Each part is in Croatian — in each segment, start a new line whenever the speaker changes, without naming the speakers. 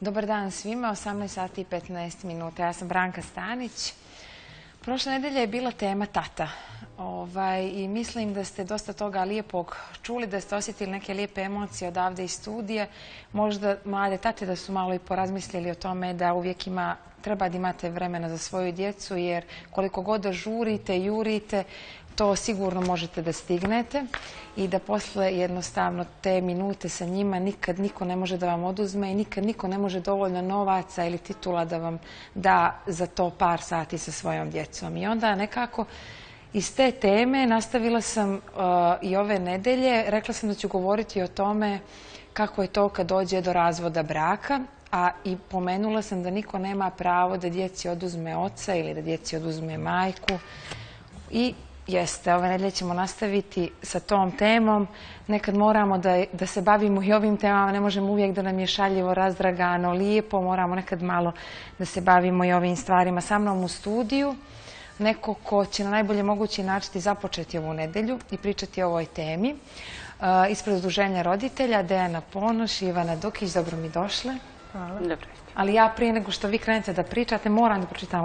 Dobar dan svima, 18 sati i 15 minuta. Ja sam Branka Stanić. Prošle nedelje je bila tema tata. I mislim da ste dosta toga lijepog čuli, da ste osjetili neke lijepe emocije odavde iz studija. Možda mlade tate da su malo i porazmislili o tome da uvijek treba da imate vremena za svoju djecu, jer koliko god da žurite, jurite, to sigurno možete da stignete i da posle jednostavno te minute sa njima nikad niko ne može da vam oduzme i nikad niko ne može dovoljno novaca ili titula da vam da za to par sati sa svojom djecom. I onda nekako iz te teme nastavila sam i ove nedelje. Rekla sam da ću govoriti o tome kako je to kad dođe do razvoda braka, a i pomenula sam da niko nema pravo da djeci oduzme oca ili da djeci oduzme majku. I jeste, ove nedelje ćemo nastaviti sa tom temom. Nekad moramo da se bavimo i ovim temama, ne možemo uvijek da nam je šaljivo, razdragano, lijepo, moramo nekad malo da se bavimo i ovim stvarima. Sa mnom u studiju neko ko će na najbolje mogući način započeti ovu nedelju i pričati o ovoj temi. Ispred Udruženja roditelja, Dejana Ponoš i Ivana Dukić, dobro mi došle.
Hvala. Dobro.
Ali ja prije nego što vi krenete da pričate, moram da pročitam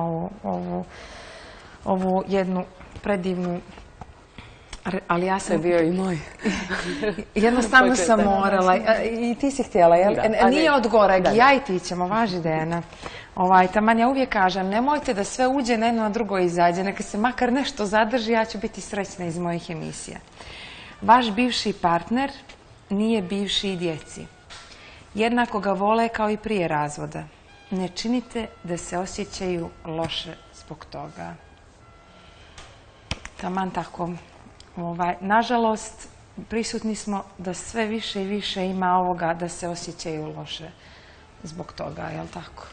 ovu jednu predivnu, ali ja sam...
To je bio i moj.
Jednostavno sam morala. I ti si htjela, jel? Nije od goreg, ja i ti ćemo, važi Dejana. Taman ja uvijek kažem, nemojte da sve uđe, na jedno na drugo izađe. Neka se makar nešto zadrži, ja ću biti srećna iz mojih emisija. Vaš bivši partner nije bivši i djeci. Jednako ga vole kao i prije razvoda. Ne činite da se osjećaju loše zbog toga. Taman tako. Nažalost, prisutni smo da sve više i više ima ovoga da se osjećaju loše zbog toga, je li tako?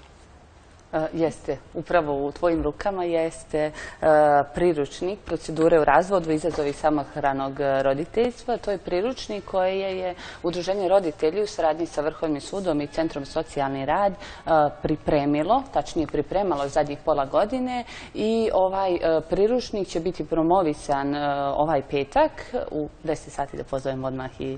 Jeste. Upravo u tvojim rukama jeste priručnik procedure u razvodu, izazovi samohranog roditeljstva. To je priručnik koje je Udruženje roditelji u saradnji sa Vrhovnim sudom i Centrom socijalni rad pripremilo, tačnije pripremalo zadnjih pola godine, i ovaj priručnik će biti promovisan ovaj petak u 10 sati, da pozovem odmah i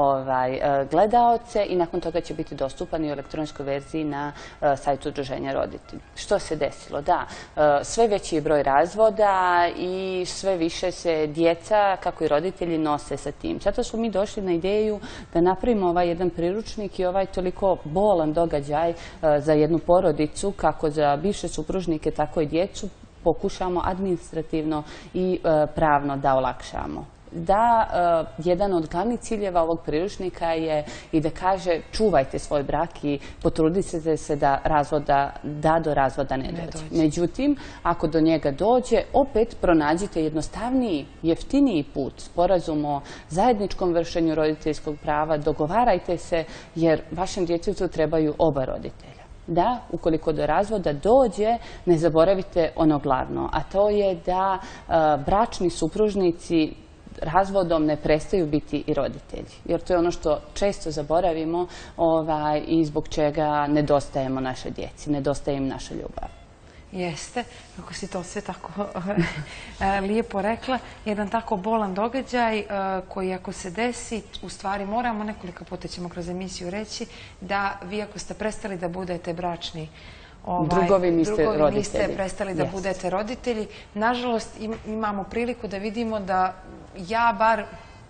gledaoce, i nakon toga će biti dostupan i u elektronskoj verziji na sajtu Udruženja roditelja. Što se desilo? Da, sve veći je broj razvoda i sve više se djeca, kako i roditelji, nose sa tim. Zato smo mi došli na ideju da napravimo ovaj jedan priručnik i ovaj toliko bolan događaj za jednu porodicu, kako za bivše supružnike, tako i djecu, pokušamo administrativno i pravno da olakšamo. Da, jedan od glavnih ciljeva ovog priručnika je i da kaže čuvajte svoj brak i potrudite se da do razvoda ne dođe. Međutim, ako do njega dođe, opet pronađite jednostavniji, jeftiniji put, sporazum o zajedničkom vršenju roditeljskog prava, dogovarajte se, jer vašem djetetu trebaju oba roditelja. Da, ukoliko do razvoda dođe, ne zaboravite ono glavno, a to je da bračni supružnici razvodom ne prestaju biti i roditelji. Jer to je ono što često zaboravimo i zbog čega nedostajemo naše djeci, nedostaje im naša ljubav.
Jeste, kako si to sve tako lijepo rekla. Jedan tako bolan događaj koji ako se desi, u stvari moramo, nekoliko puta ćemo kroz emisiju reći, da vi ako ste prestali da budete bračni
drugovi, niste
prestali da budete roditelji. Nažalost, imamo priliku da vidimo da ja bar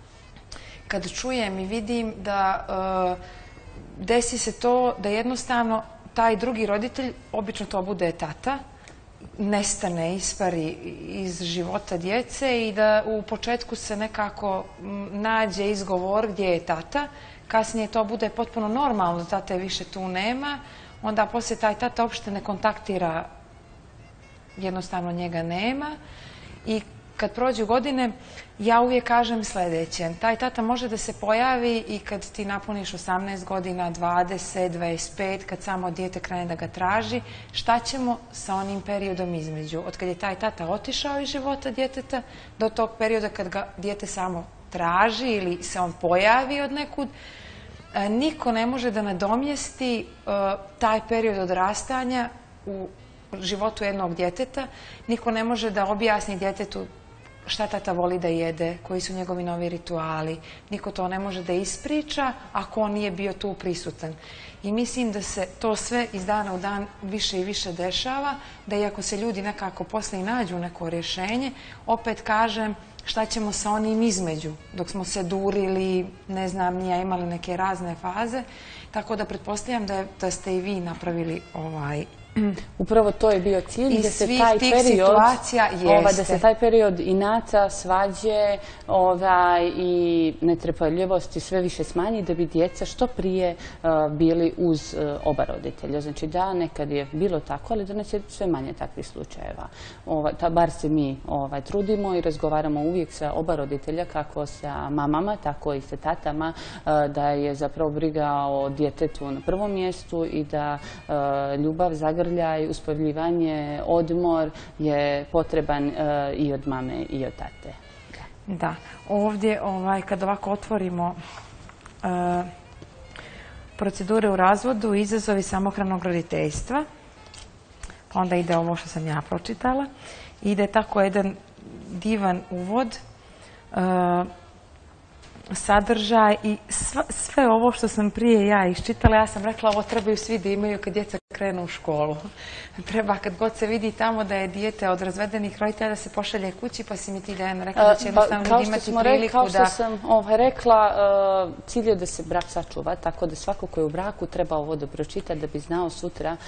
kad čujem i vidim da desi se to da jednostavno taj drugi roditelj, obično to bude tata, nestane, ispari iz života djece i da u početku se nekako nađe izgovor gdje je tata. Kasnije to bude potpuno normalno, da tate više tu nema. Onda poslije taj tata uopšte ne kontaktira, jednostavno njega nema. I kad prođu godine, ja uvijek kažem sljedeće. Taj tata može da se pojavi i kad ti napuniš 18 godina, 20, 25, kad samo dijete krene da ga traži. Šta ćemo sa onim periodom između? Od kad je taj tata otišao iz života djeteta do tog perioda kad ga dijete samo traži ili se on pojavi od nekud. Niko ne može da nadomjesti taj period odrastanja u životu jednog djeteta. Niko ne može da objasni djetetu šta tata voli da jede, koji su njegovi novi rituali. Niko to ne može da ispriča ako on nije bio tu prisutan. I mislim da se to sve iz dana u dan više i više dešava, da iako se ljudi nekako posle i nađu neko rješenje, opet kažem, šta ćemo sa onim između, dok smo se durili, ne znam, nije imali neke razne faze. Tako da pretpostavljam da ste i vi napravili
Upravo to je bio cilj,
i svih tih situacija
da se taj period inaca, svađe i netrpeljivosti sve više smanji, da bi djeca što prije bili uz oba roditelja. Znači da, nekad je bilo tako, ali danas je sve manje takvih slučajeva. Bar se mi trudimo i razgovaramo uvijek sa oba roditelja, kako sa mamama, tako i sa tatama, da je zapravo briga o djetetu na prvom mjestu i da ljubav, zagrljaj, uspavljivanje, odmor je potreban i od mame i od tate.
Da. Ovdje, kad ovako otvorimo procedure u razvodu, izazovi samohranog roditeljstva, pa onda ide ovo što sam ja pročitala. Ide tako jedan divan uvod, sadržaj i sve ovo što sam prije ja iščitala, ja sam rekla ovo trebaju svi da imaju kad djeca krenu u školu. Treba kad god se vidi tamo da je dijete od razvedenih roditelja da se pošalje kući, pa si mi ti Dejana rekla da će jednostavno ljudi imati priliku da...
Kao što sam rekla, cilj je da se brak sačuva, tako da svako ko je u braku treba ovo da pročita da bi znao sutra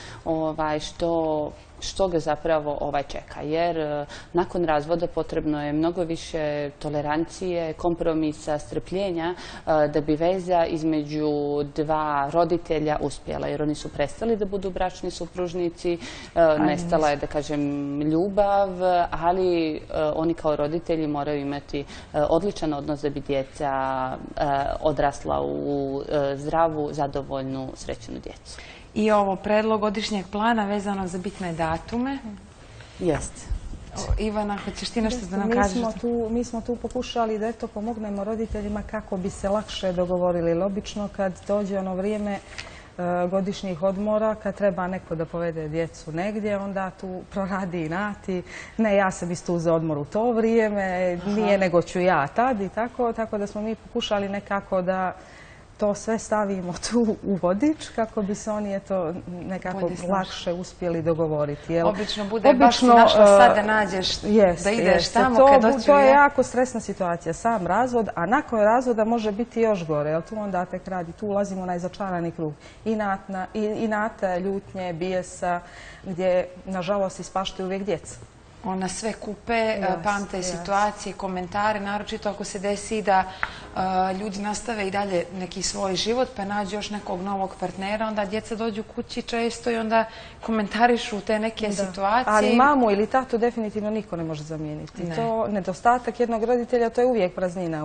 što ga zapravo čeka. Jer nakon razvoda potrebno je mnogo više tolerancije, kompromisa, strpljenja da bi veza između dva roditelja uspjela. Jer oni su prestali da budu bračni supružnici, nestala je, da kažem, ljubav, ali oni kao roditelji moraju imati odličan odnos da bi djeca odrasla u zdravu, zadovoljnu, srećnu djecu.
I ovo predlog godišnjeg plana vezano za bitne datume.
Jeste.
Ivana, hoćeš ti nešto da nam kažeš?
Mi smo tu pokušali da pomognemo roditeljima kako bi se lakše dogovorili. Obično kad dođe ono vrijeme godišnjih odmora, kad treba neko da povede djecu negdje, onda tu proradi inati. Ne, ja sam isto uzeo odmor u to vrijeme, nije nego ću ja tad i tako. Tako da smo mi pokušali nekako da to sve stavimo tu u vodič kako bi se oni nekako lakše uspjeli dogovoriti.
Obično bude baš si našla sad da nađeš, da ideš tamo kad doću.
To je jako stresna situacija, sam razvod, a nakon razvoda može biti još gore, jer tu onda tek radi, tu ulazimo na začarani krug. Inata, ljutnje, bijesa, gdje nažalost ispaštaju uvijek djeca.
Ona sve kupe, pamte situacije, komentare, naročito ako se desi da ljudi nastave i dalje neki svoj život pa nađu još nekog novog partnera, onda djeca dođu kući često i onda komentarišu te neke situacije.
Ali mamu ili tatu definitivno niko ne može zamijeniti. To nedostatak jednog roditelja, to je uvijek praznina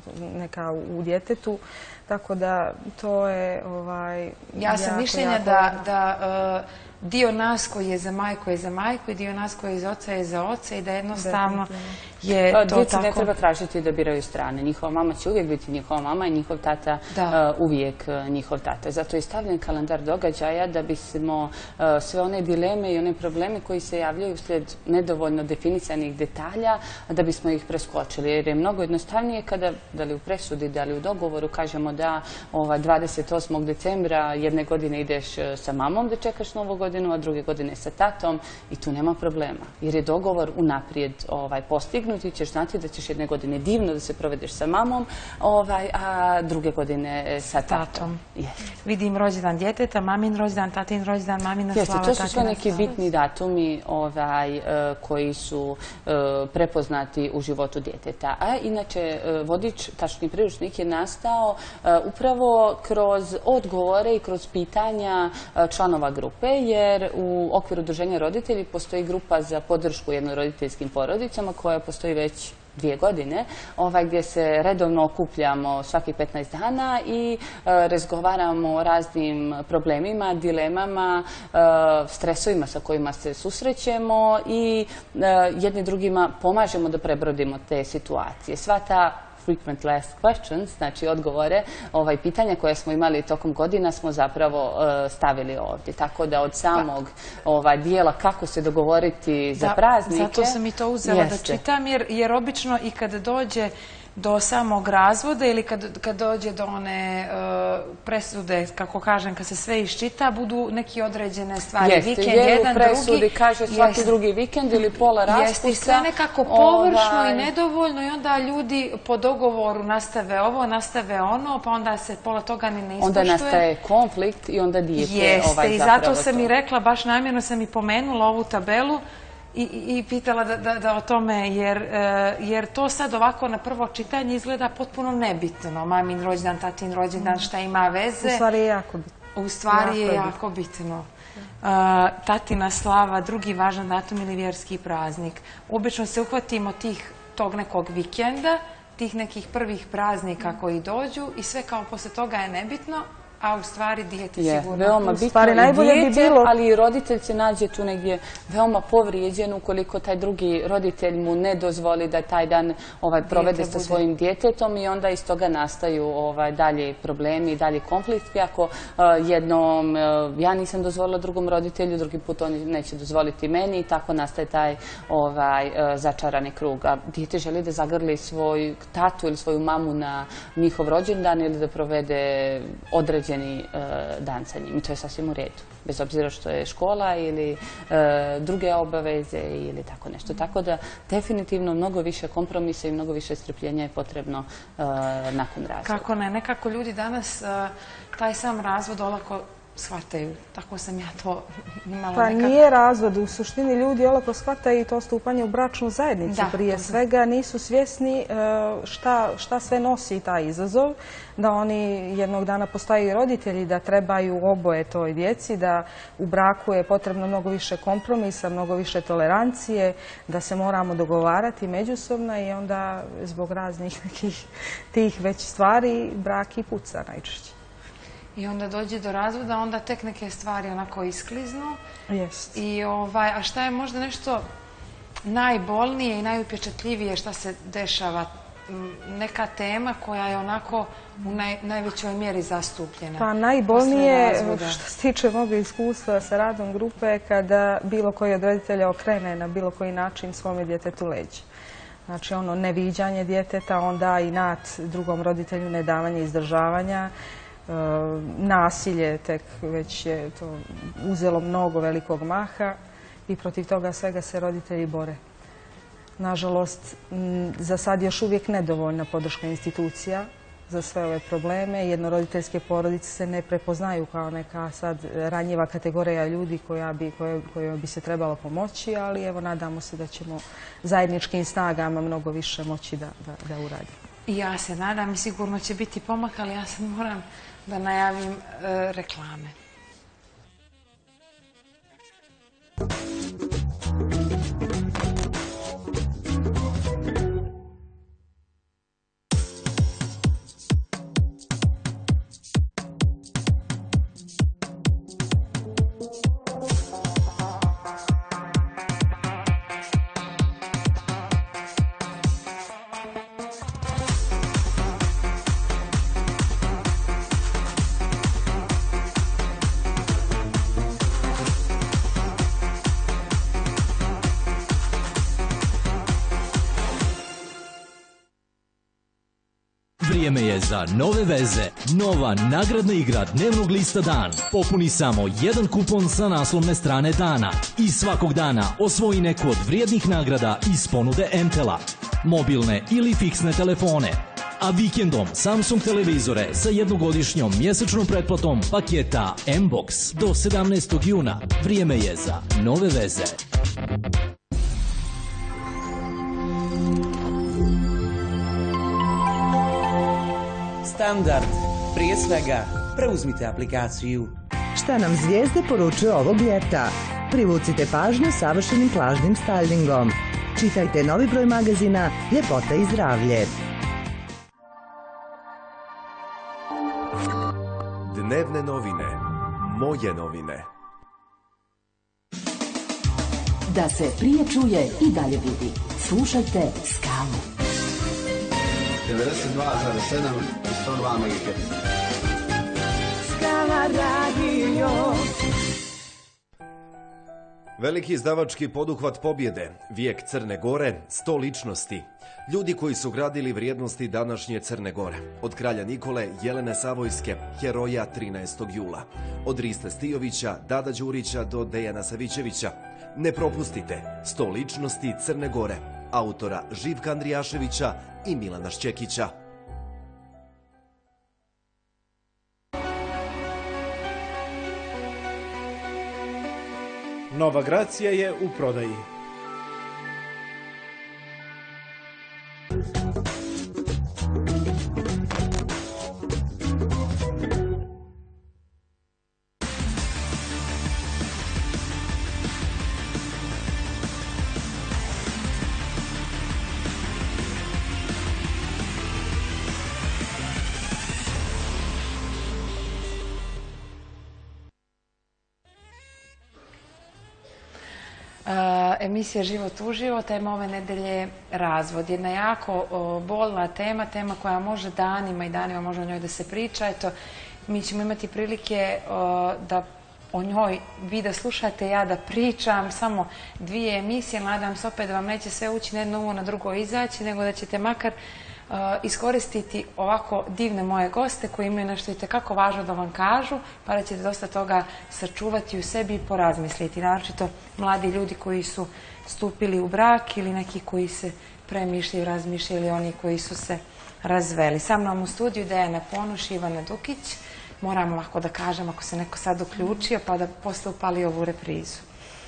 u djetetu, tako da to je
ja sam mišljenja da dio nas koji je za majku je za majku i dio nas koji je za oca je za oca i da jednostavno je to tako.
Djeci ne treba tražiti da biraju strane. Njihova mama će uvijek biti njihova mama i njihov tata uvijek njihov tata. Zato je stavljen kalendar događaja da bismo sve one dileme i one probleme koji se javljaju uslijed nedovoljno definisanih detalja, da bismo ih preskočili. Jer je mnogo jednostavnije kada, da li u presudi, da li u dogovoru, kažemo da 28. decembra jedne godine ideš sa mamom da čekaš Novu godinu, a druge godine sa tatom i tu nema problema. Jer je dogovor unaprijed postignut i ćeš znati da ćeš jedne godine divno da se provedeš sa mamom, a druge godine sa tatom.
Vidim rođendan djeteta, mamin rođendan, tatin rođendan, mamina slava, tatina slava.
To su sve neki bitni datumi koji su prepoznati u životu djeteta. A inače, vodič, tačni priručnik je nastao upravo kroz odgovore i kroz pitanja članova grupe, jer u okviru Udruženja roditelji postoji grupa za podršku jednoroditeljskim porodicama koja postoji već 2 godine, gdje se redovno okupljamo svakih 15 dana i razgovaramo o raznim problemima, dilemama, stresovima sa kojima se susrećemo i jedni drugima pomažemo da prebrodimo te situacije. Sva ta frequently asked questions, znači odgovore, pitanja koje smo imali tokom godina smo zapravo stavili ovdje. Tako da od samog dijela kako se dogovoriti za praznike...
Zato sam i to uzela da čitam, jer obično i kada dođe do samog razvoda ili kad dođe do one presude, kako kažem, kad se sve iščita, budu neki određene stvari. Vikend, jedan, drugi. Jeste,
presudi kaže svaki drugi vikend ili pola raspusta.
Jeste, i sve nekako površno i nedovoljno i onda ljudi po dogovoru nastave ovo, nastave ono, pa onda se pola toga ni ne ispoštuje.
Onda nastaje konflikt i onda dijete
Jeste, i zato sam i rekla, baš namjerno sam i pomenula ovu tabelu i pitala da o tome, jer to sad ovako na prvo čitanje izgleda potpuno nebitno. Mamin rođendan, tatin rođendan, šta ima veze.
U stvari je jako bitno.
U stvari je jako bitno. Tatina slava, drugi važan datum ili vjerski praznik. Obično se uhvatimo tog nekog vikenda, tih nekih prvih praznika koji dođu i sve kao posle toga je nebitno, a u stvari dijete sigurno.
Veoma bitno i dijete, ali i roditelj se nađe tu negdje veoma povrijeđen ukoliko taj drugi roditelj mu ne dozvoli da taj dan provede sa svojim djetetom i onda iz toga nastaju dalje problemi i dalje konflikti. Ako jednom ja nisam dozvolila drugom roditelju, drugi put on neće dozvoliti meni i tako nastaje taj začarani krug. A dijete želi da zagrli svoj tatu ili svoju mamu na njihov rođendan ili da provede određeni dan sa njim. I to je sasvim u redu. Bez obzira što je škola ili druge obaveze ili tako nešto. Tako da definitivno mnogo više kompromisa i mnogo više strpljenja je potrebno nakon razvoda.
Kako ne? Nekako ljudi danas taj sam razvod olako shvataju. Tako sam ja to imala nekako.
Pa nije razvod. U suštini ljudi olako shvataju i to stupanje u bračnu zajednicu. Prije svega nisu svjesni šta sve nosi taj izazov. Da oni jednog dana postaju roditelji, da trebaju oboje toj djeci, da u braku je potrebno mnogo više kompromisa, mnogo više tolerancije, da se moramo dogovarati međusobno i onda zbog raznih nekih tih već stvari brak i puca najčešće.
I onda dođe do razvoda, onda tek neke stvari onako iskliznu.
Jest.
A šta je možda nešto najbolnije i najupečatljivije šta se dešava? Neka tema koja je onako u najvećoj mjeri zastupljena.
Pa najbolnije što se tiče mog iskustva sa radom grupe kada bilo koji od roditelja okrene na bilo koji način svome djetetu leđa. Znači neviđanje djeteta, onda i nad drugom roditelju nedavanje izdržavanja, nasilje tek već je to uzelo mnogo velikog maha i protiv toga svega se roditelji bore. Nažalost, za sad još uvijek nedovoljna podrška institucija za sve ove probleme. Jednoroditeljske porodice se ne prepoznaju kao neka sad ranjiva kategorija ljudi kojoj bi se trebalo pomoći, ali evo nadamo se da ćemo zajedničkim snagama mnogo više moći da uradimo.
I ja se nadam i sigurno će biti pomak, ali ja sad moram da najavim reklame.
Vrijeme je za nove veze. Nova nagradna igra dnevnog lista Dan. Popuni samo jedan kupon sa naslovne strane dana i svakog dana osvoji neku od vrijednih nagrada iz ponude Entela. Mobilne ili fiksne telefone. A vikendom Samsung televizore sa jednogodišnjom mjesečnom pretplatom paketa M-Box do 17. juna. Vrijeme je za nove veze.
Standard. Prije svega, preuzmite aplikaciju.
Šta nam zvijezde poručuju ovog ljeta? Privucite pažnju savršenim plažnim stylingom. Čitajte novi broj magazina Ljepota i zdravlje.
Dnevne novine. Moje novine.
Da se prije čuje i dalje vidi. Slušajte Skalu. 92,7 i 102 MHz.
Skala radio.
Veliki izdavački poduhvat pobjede, vijek Crne Gore, 100 ličnosti. Ljudi koji su gradili vrijednosti današnje Crne Gore. Od kralja Nikole, Jelene Savojske, heroja 13. jula. Od Riste Stijovića, Dada Đurića do Dejana Savićevića. Ne propustite 100 ličnosti Crne Gore, autora Živka Andrijaševića i Milana Šćekića.
Nova Gracija je u prodaji.
Emisija Život uživo, tema ove nedelje je razvod. Jedna jako bolna tema, tema koja može danima i danima može o njoj da se priča. Eto, mi ćemo imati prilike da o njoj vi da slušate, ja da pričam, samo 2 emisije. Nadam se opet da vam neće sve ući na jedno uvo, na drugo izaći, nego da ćete makar iskoristiti ovako divne moje goste koji imaju nešto itekako važno da vam kažu, pa da ćete dosta toga sačuvati u sebi i porazmisliti. Naročito mladi ljudi koji su stupili u brak ili neki koji se premišljaju, razmišljaju ili oni koji su se razveli. Sa mnom u studiju Dejana Ponoš i Ivana Dukić. Moram ovako da kažem ako se neko sad uključio pa da posle upali ovu reprizu.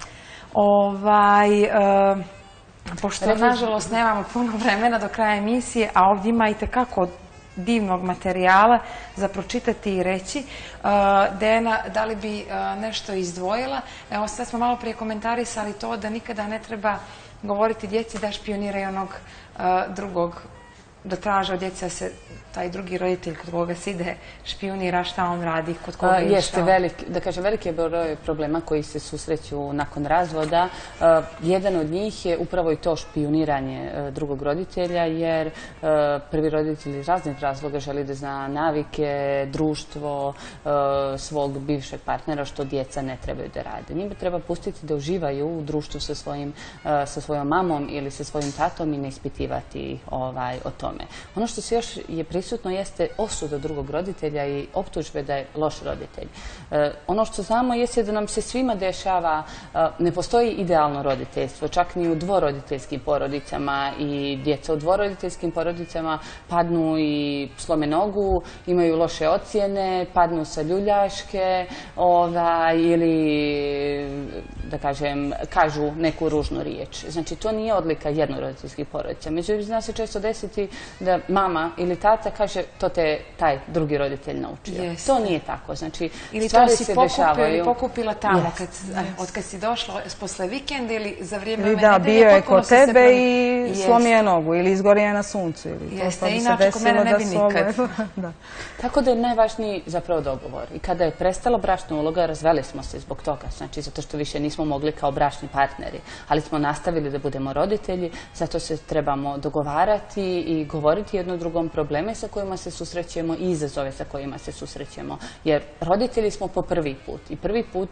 Pošto nažalost nemamo puno vremena do kraja emisije, a ovdje ima itekako divnog materijala za pročitati i reći. Dejana, da li bi nešto izdvojila? Evo, sad smo malo prije komentarisali to da nikada ne treba govoriti djeci da špioniraju onog drugog, da traže od djeca se taj drugi roditelj kod koga se ide špionira šta on radi, kod koga je
Jeste veliki broj problema koji se susreću nakon razvoda. Jedan od njih je upravo i to špioniranje drugog roditelja, jer prvi roditelj iz raznih razloga želi da zna navike, društvo svog bivšeg partnera, što djeca ne trebaju da rade. Njima treba pustiti da uživaju u društvu sa svojom mamom ili sa svojim tatom i ne ispitivati o tome. Ono što se još je prisutno jeste osuda drugog roditelja i optužbe da je loš roditelj. Ono što znamo jeste da nam se svima dešava, ne postoji idealno roditeljstvo, čak ni u dvoroditeljskim porodicama, i djeca u dvoroditeljskim porodicama padnu i slome nogu, imaju loše ocjene, padnu sa ljuljaške ili, da kažem, kažu neku ružnu riječ. Znači, to nije odlika jednoroditeljskih porodica. Međutim, zna se često desiti da mama ili tata kaže to te taj drugi roditelj naučio. To nije tako. Znači, stvari se dešavaju.
Ili pokupila tamo od kad si došla posle vikenda ili za vrijeme
nedelje. Da, bio je kod tebe i slomio nogu ili izgorije na suncu.
Jeste, inače kod mene ne bi nikad.
Tako da je najvažniji zapravo dogovor. I kada je prestala bračna uloga, razveli smo se zbog toga. Znači, zato što više nismo mogli kao bračni partneri. Ali smo nastavili da budemo roditelji, zato se trebamo dogovarati i govoriti jedno drugom probleme sa kojima se susrećemo i izazove sa kojima se susrećemo. Jer roditelji smo po prvi put. I prvi put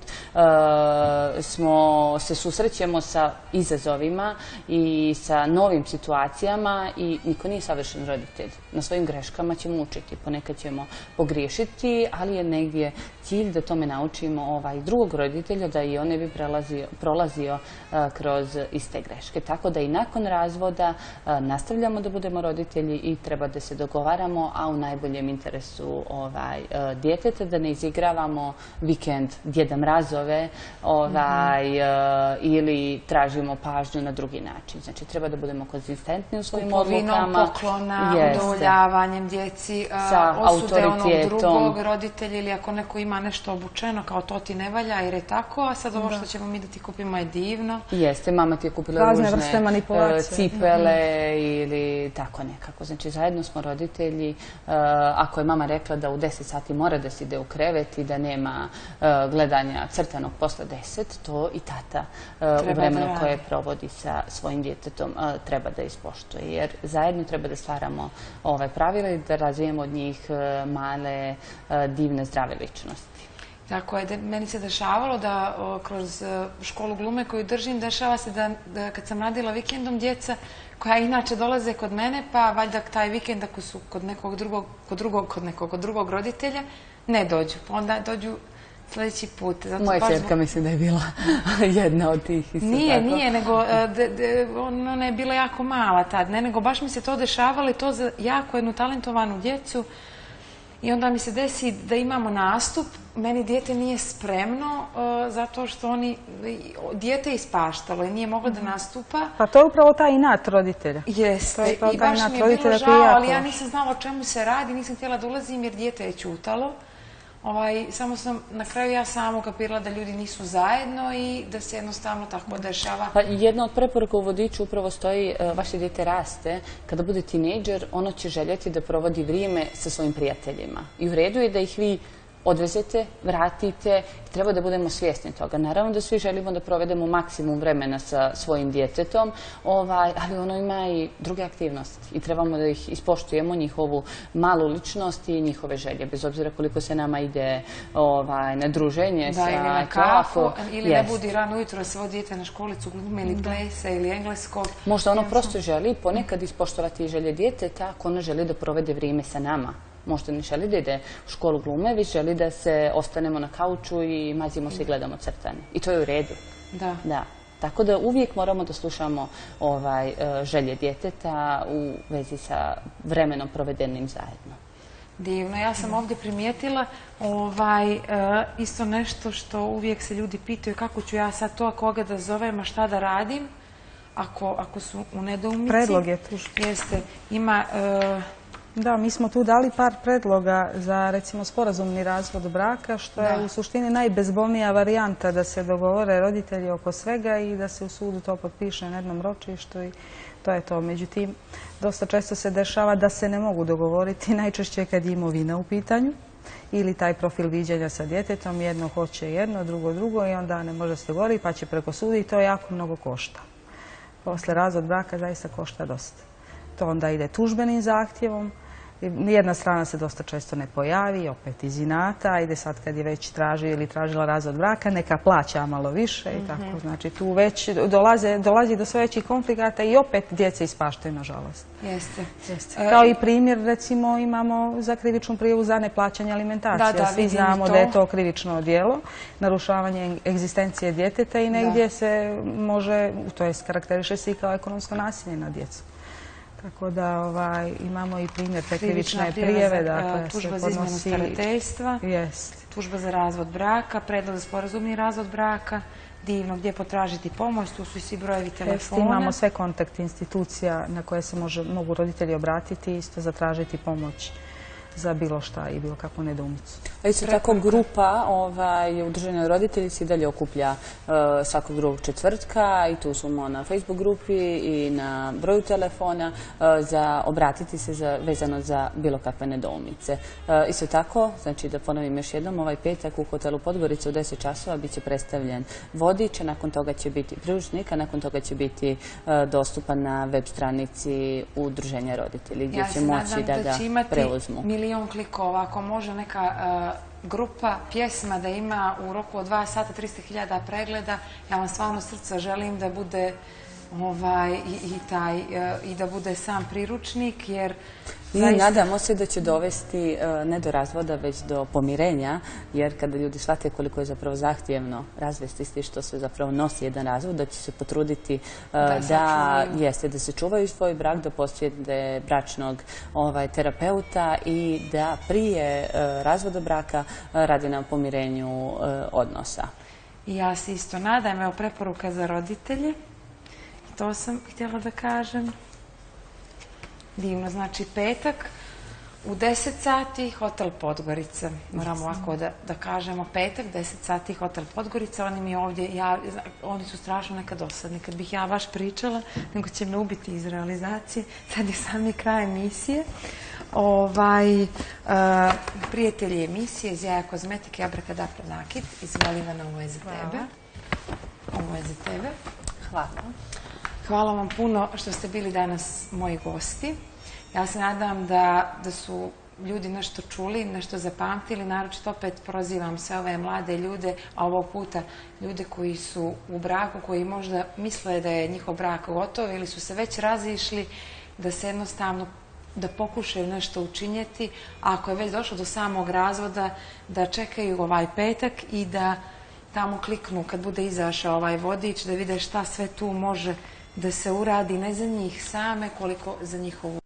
se susrećemo sa izazovima i sa novim situacijama i niko nije savršen roditelj. Na svojim greškama ćemo učiti, ponekad ćemo pogriješiti, ali je negdje cilj da tome naučimo drugog roditelja, da i on ne bi prolazio kroz iste greške. Tako da i nakon razvoda nastavljamo da budemo roditelji i treba da se dogovaramo, a u najboljem interesu djeteta, da ne izigravamo vikend Djeda Mrazove ili tražimo pažnju na drugi način. Znači, treba da budemo konzistentni u svojim odlukama.
Kupovinom poklona, udovoljavanjem djeci, osude onog drugog roditelja ili ako neko ima nešto obučeno kao to ti ne valja jer je tako, a sad ovo što ćemo ćemo mi da ti kupimo je divno.
Jeste, mama ti je kupila ružne cipele ili tako nekako. Znači, zajedno smo roditelji. Ako je mama rekla da u 10 sati mora da se ide u krevet i da nema gledanja crtanog posle 10, to i tata u vremenu koje provodi sa svojim djetetom treba da ispoštuje. Jer zajedno treba da stvaramo pravila i da razvijemo od njih male, divne, zdrave ličnosti.
Tako je, meni se dešavalo da kroz školu glume koju držim, dešava se da kad sam radila vikendom, djeca koja inače dolaze kod mene, pa valjda taj vikend ako su kod nekog drugog roditelja, ne dođu. Pa onda dođu sljedeći put.
Moja ćerka mislim da je bila jedna od tih.
Nije, nego ona je bila jako mala tad, nego baš mi se to dešavalo i to za jako jednu talentovanu djecu. I onda mi se desi da imamo nastup, meni dijete nije spremno zato što dijete je ispaštalo i nije moglo da nastupa.
Pa to je upravo taj inat roditelja.
Jeste, i baš mi je bilo žao, ali ja nisam znala o čemu se radi, nisam htjela da ulazim jer dijete je ćutalo. Samo sam na kraju ja sama ukapirala da ljudi nisu zajedno i da se jednostavno tako dešava.
Pa jedna od preporuka u vodiču upravo stoji, vaše dijete raste, kada bude tinejdžer, ono će željeti da provodi vrijeme sa svojim prijateljima. I u redu je da ih vi odvezete, vratite, treba da budemo svjesni toga. Naravno da svi želimo da provedemo maksimum vremena sa svojim djetetom, ali ono ima i druge aktivnosti i trebamo da ih ispoštujemo, njihovu malu ličnost i njihove želje, bez obzira koliko se nama ide na druženje.
Da, ili na kafu, ili ne budi rano ujutro da se vodi dijete na školicu glume ili plesa ili engleskog.
Možda ono prosto želi ponekad ispoštovati želje djeteta ako ono želi da provede vrijeme sa nama. Možda ne želi da ide u školu glume, već želi da se ostanemo na kauču i mazimo se i gledamo crtanje. I to je u redu. Da. Tako da uvijek moramo da slušamo želje djeteta u vezi sa vremenom provedenim zajedno.
Divno. Ja sam ovdje primijetila isto nešto što uvijek se ljudi pitaju kako ću ja sad to, koga da zovem, a šta da radim ako su u nedoumici.
Predlog je tu.
Jeste. Ima...
Da, mi smo tu dali par predloga za, recimo, sporazumni razvod braka, što je u suštini najbezbolnija varijanta da se dogovore roditelji oko svega i da se u sudu to potpiše na jednom ročištu i to je to. Međutim, dosta često se dešava da se ne mogu dogovoriti, najčešće kad je imovina u pitanju ili taj profil viđanja sa djetetom, jedno hoće jedno, drugo i onda ne može se dogovoriti pa će preko suda i to jako mnogo košta. Posle razvod braka zaista košta dosta. To onda ide tužbenim zahtjevom. Jedna strana se dosta često ne pojavi, opet iz inata, ide sad kad je već tražio ili tražila razvod braka, neka plaća malo više i tako. Znači tu već dolazi do sve većih konflikata i opet djeca ispaštaju, nažalost.
Jeste.
Kao i primjer, recimo, imamo za krivičnu prijavu za neplaćanje alimentacije. Svi znamo da je to krivično djelo, narušavanje egzistencije djeteta i negdje se može, to je karakteriše se i kao ekonomsko nasilje nad djecom. Tako da imamo i primjer te krivične prijave.
Tužba za izmjenu starateljstva, tužba za razvod braka, predlog za sporazumni razvod braka, divno, gdje potražiti pomoć, tu su i svi brojevi telefona.
Imamo sve kontakt institucija na koje se mogu roditelji obratiti i isto zatražiti pomoć za bilo šta i bilo kakvu nedoumicu.
A isto tako grupa Udruženja roditelji se i dalje okuplja svakog drugog četvrtka i tu smo na Facebook grupi i na broju telefona za obratiti se vezano za bilo kakve nedoumice. Isto tako, znači da ponovim još jednom, ovaj petak u hotelu Podgorica u 10 časova bit će predstavljen vodič, a nakon toga će biti priručnik, a nakon toga će biti dostupan na web stranici Udruženja roditelji gdje će moći da ga preuzmu.
1.000.000 klikova, ako može neka grupa pjesma da ima u roku od 2 sata 300.000 pregleda, ja vam stvarno srca želim da bude i da bude sam priručnik, jer
i nadamo se da će dovesti ne do razvoda, već do pomirenja, jer kada ljudi shvate koliko je zapravo zahtjevno razvesti s što se zapravo nosi jedan razvod, da će se potruditi da se čuvaju svoj brak, da posjete bračnog terapeuta i da prije razvoda braka radi na pomirenju odnosa.
I ja se isto nadam, evo preporuka za roditelje. To sam htjela da kažem. Divno, znači petak U 10 sati hotel Podgorica. Moramo ovako da kažemo petak, 10 sati hotel Podgorica. Oni mi ovdje, oni su strašno nekad dosadni. Kad bih ja baš pričala, nego će me ubiti iz realizacije. Sad je sami kraj emisije. Prijatelji emisije iz Jaja kozmetike Abrakadabra nakit. Izvoli, Ivana, ovo je za tebe. Ovo je za tebe.
Hvala.
Hvala vam puno što ste bili danas moji gosti. Ja se nadam da su ljudi nešto čuli, nešto zapamtili, naročito opet prozivam sve ove mlade ljude, a ovog puta ljude koji su u braku, koji možda misle da je njihov brak gotov ili su se već razišli, da se jednostavno da pokušaju nešto učinjeti, a ako je već došlo do samog razvoda, da čekaju ovaj petak i da tamo kliknu kad bude izašao ovaj vodič, da vide šta sve tu može da se uradi, ne za njih same, koliko za njihovu.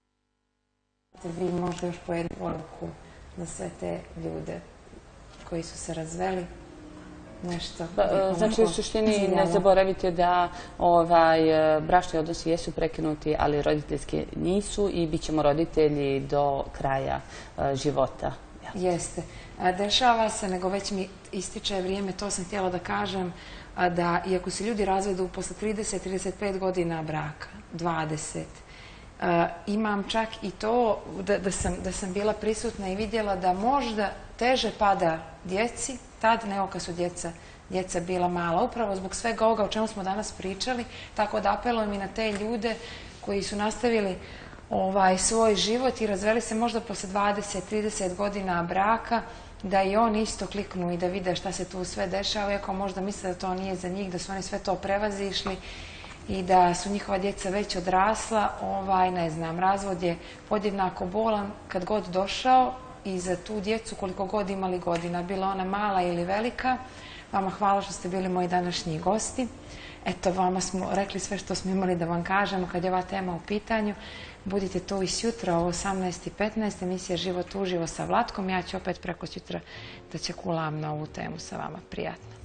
Vi možda još po jednu poruku za sve te ljude koji su se razveli, nešto.
Znači, u suštini ne zaboravite da bračni odnosi jesu prekinuti, ali roditeljski nisu i bit ćemo roditelji do kraja života.
Jeste. Dešava se, nego već mi ističe vrijeme, to sam htjela da kažem, da iako se ljudi razvedu posle 30-35 godina braka, 20, imam čak i to da sam bila prisutna i vidjela da možda teže pada djeci, tad nego kad su djeca bila mala, upravo zbog svega ovoga o čemu smo danas pričali, tako da apelujem i na te ljude koji su nastavili svoj život i razveli se možda posle 20-30 godina braka, da i oni isto kliknu i da vide šta se tu sve dešava, iako možda misle da to nije za njih, da su oni sve to prevazišli i da su njihova djeca već odrasla, ne znam, razvod je podjednako bolan kad god došao i za tu djecu koliko god imali godina, bila ona mala ili velika. Vama hvala što ste bili moji današnji gosti. Eto, vama smo rekli sve što smo imali da vam kažemo kad je ova tema u pitanju. Budite tu i sutra u 18:15, emisija Život uživo sa Vlatkom. Ja ću opet preko sutra da će kulam na ovu temu sa vama. Prijatno.